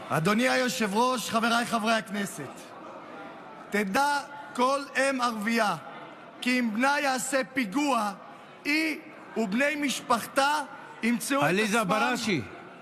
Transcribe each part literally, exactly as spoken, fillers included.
אדוני היושב-ראש, חבריי חברי הכנסת, תדע כל אם ערבייה כי אם בנה יעשה פיגוע, היא ובני משפחתה ימצאו את עצמם,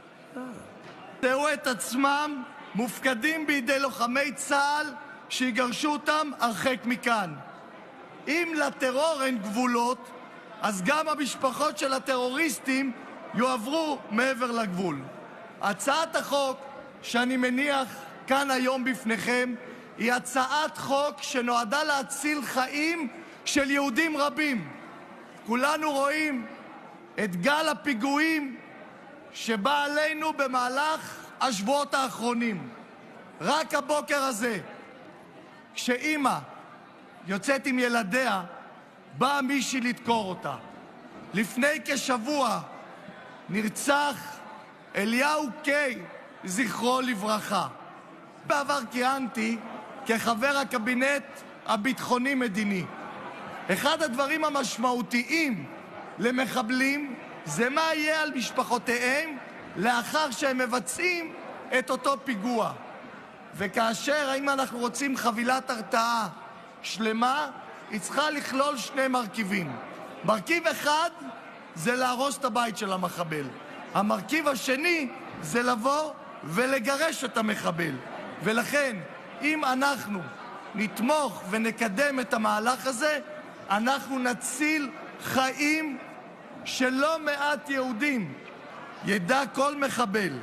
ימצאו את עצמם מופקדים בידי לוחמי צה"ל שיגרשו אותם הרחק מכאן. אם לטרור אין גבולות, אז גם המשפחות של הטרוריסטים יועברו מעבר לגבול. הצעת החוק שאני מניח כאן היום בפניכם היא הצעת חוק שנועדה להציל חיים של יהודים רבים. כולנו רואים את גל הפיגועים שבא עלינו במהלך השבועות האחרונים. רק הבוקר הזה, כשאימא יוצאת עם ילדיה, באה מישהי לדקור אותה. לפני כשבוע נרצח אליהו קיי, זכרו לברכה. בעבר כיהנתי כחבר הקבינט הביטחוני-מדיני. אחד הדברים המשמעותיים למחבלים זה מה יהיה על משפחותיהם לאחר שהם מבצעים את אותו פיגוע. וכאשר האם אנחנו רוצים חבילת הרתעה שלמה, היא צריכה לכלול שני מרכיבים. מרכיב אחד זה להרוס את הבית של המחבל. המרכיב השני זה לבוא ולגרש את המחבל. ולכן, אם אנחנו נתמוך ונקדם את המהלך הזה, אנחנו נציל חיים של לא מעט יהודים. ידע כל מחבל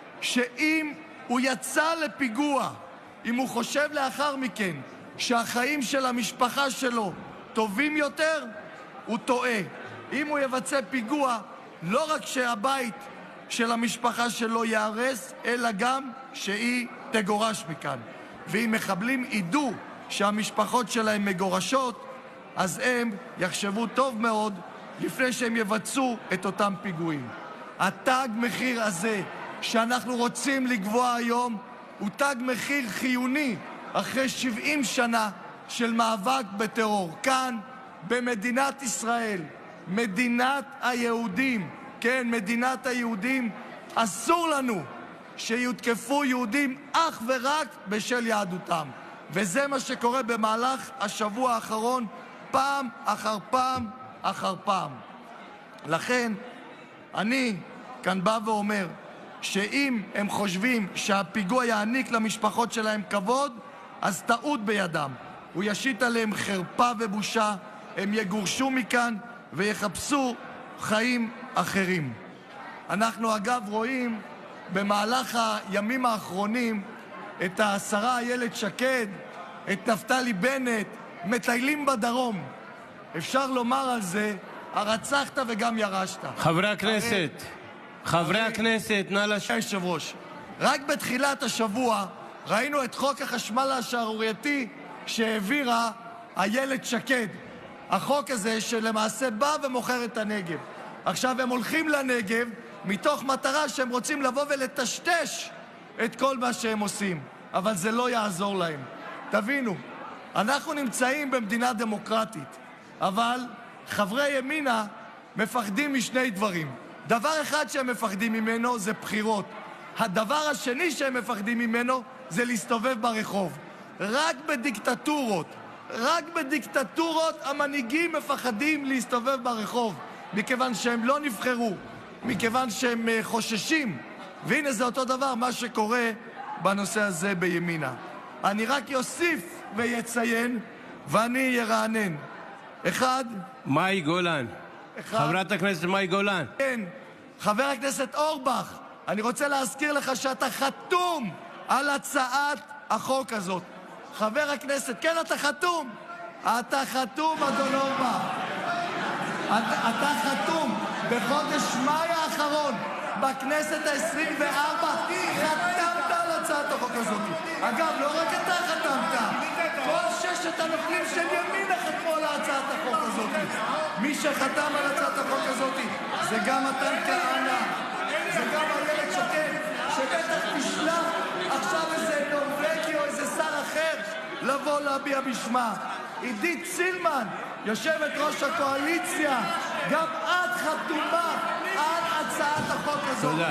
שאם הוא יצא לפיגוע, אם הוא חושב לאחר מכן שהחיים של המשפחה שלו טובים יותר, הוא טועה. אם הוא יבצע פיגוע, לא רק שהבית של המשפחה שלו יהרס, אלא גם שהיא תגורש מכאן. ואם מחבלים ידעו שהמשפחות שלהם מגורשות, אז הם יחשבו טוב מאוד לפני שהם יבצעו את אותם פיגועים. התג מחיר הזה שאנחנו רוצים לקבוע היום הוא תג מחיר חיוני אחרי שבעים שנה של מאבק בטרור. כאן במדינת ישראל, מדינת היהודים, כן, מדינת היהודים, אסור לנו שיותקפו יהודים אך ורק בשל יהדותם. וזה מה שקורה במהלך השבוע האחרון, פעם אחר פעם אחר פעם. לכן אני כאן בא ואומר שאם הם חושבים שהפיגוע יעניק למשפחות שלהם כבוד, אז טעות בידם. הוא ישית עליהם חרפה ובושה, הם יגורשו מכאן ויחפשו חיים אחרים. אנחנו אגב רואים במהלך הימים האחרונים את השרה איילת שקד, את נפתלי בנט, מטיילים בדרום. אפשר לומר על זה, הרצחת וגם ירשת. חברי הכנסת, חברי הכנסת, נא לשבת. היושב-ראש, רק בתחילת השבוע ראינו את חוק החשמל השערורייתי שהעבירה איילת שקד. החוק הזה שלמעשה בא ומוכר את הנגב. עכשיו הם הולכים לנגב מתוך מטרה שהם רוצים לבוא ולטשטש את כל מה שהם עושים. אבל זה לא יעזור להם. תבינו, אנחנו נמצאים במדינה דמוקרטית, אבל חברי ימינה מפחדים משני דברים. דבר אחד שהם מפחדים ממנו זה בחירות. הדבר השני שהם מפחדים ממנו זה להסתובב ברחוב. רק בדיקטטורות, רק בדיקטטורות המנהיגים מפחדים להסתובב ברחוב, מכיוון שהם לא נבחרו, מכיוון שהם חוששים. והנה זה אותו דבר מה שקורה בנושא הזה בימינה. אני רק יוסיף ויציין ואני ירענן. אחד, מאי גולן. אחד, חברת הכנסת מאי גולן. כן, חבר הכנסת אורבך, אני רוצה להזכיר לך שאתה חתום על הצעת החוק הזאת. חבר הכנסת, כן, אתה חתום. אתה חתום, אדון אורבך. אתה, אתה חתום. בחודש מאי האחרון, בכנסת ה-עשרים וארבע, חתמת על הצעת החוק הזאת. אגב, לא רק אתה חתמת. כל ששת הנוכלים של ימינה חתמו על הצעת החוק הזאת. מי שחתם על הצעת החוק הזאת זה גם מתן כהנא, זה גם איילת שקד, שבטח תשלח עכשיו איזה נורבגי או איזה שר אחר לבוא להביע בשמה. עידית סילמן, יושבת ראש הקואליציה, גם את חתומה על הצעת החוק הזאת. תודה.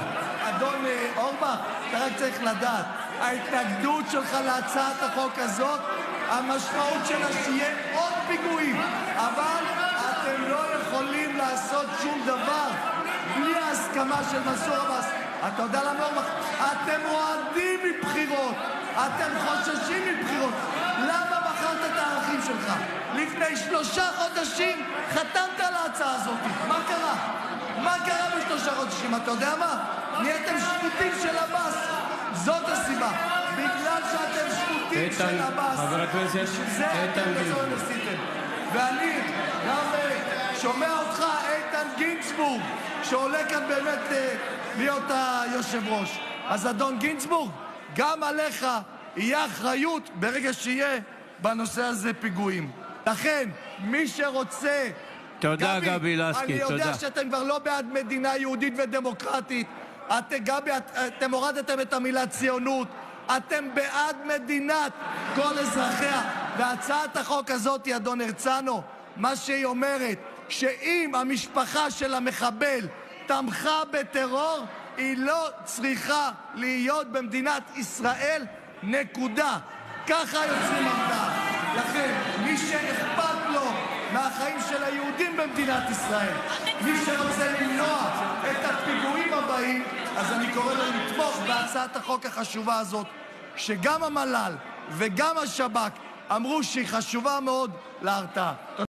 אדון אורבך, אתה רק צריך לדעת, ההתנגדות שלך להצעת החוק הזאת, המשמעות שלה שיהיה עוד פיגועים, אבל אתם לא יכולים לעשות שום דבר בלי ההסכמה של מנסור עבאס. אתה יודע למה אורבך? אתם רועדים מבחירות, אתם חוששים מבחירות. למה בחרת את הערכים שלך? לפני שלושה חודשים חתמת על ההצעה הזאת. מה קרה? מה קרה בשלושה חודשים? אתה יודע מה? נהייתם שפוטים של עבאס. זאת הסיבה. בגלל שאתם שפוטים של עבאס. חבר הכנסת איתן גינזבורג. ואני גם שומע אותך, איתן גינזבורג, שעולה כאן באמת להיות היושב ראש. אז אדון גינזבורג, גם עליך יהיה אחריות ברגע שיהיה בנושא הזה פיגועים. לכן, מי שרוצה... תודה, גבי לסקי, תודה. אני יודע שאתם כבר לא בעד מדינה יהודית ודמוקרטית. אתם, גבי, אתם הורדתם את המילה ציונות. אתם בעד מדינת כל אזרחיה. והצעת החוק הזאת, אדון הרצנו, מה שהיא אומרת, שאם המשפחה של המחבל תמכה בטרור, היא לא צריכה להיות במדינת ישראל, נקודה. ככה יוצאים עמדה. לכן, מי שאכפת לו מהחיים של היהודים במדינת ישראל, מי שרוצה למנוע את הפיגועים הבאים, אז אני קורא לו לתמוך בהצעת החוק החשובה הזאת, שגם המל"ל וגם השב"כ אמרו שהיא חשובה מאוד להרתעה.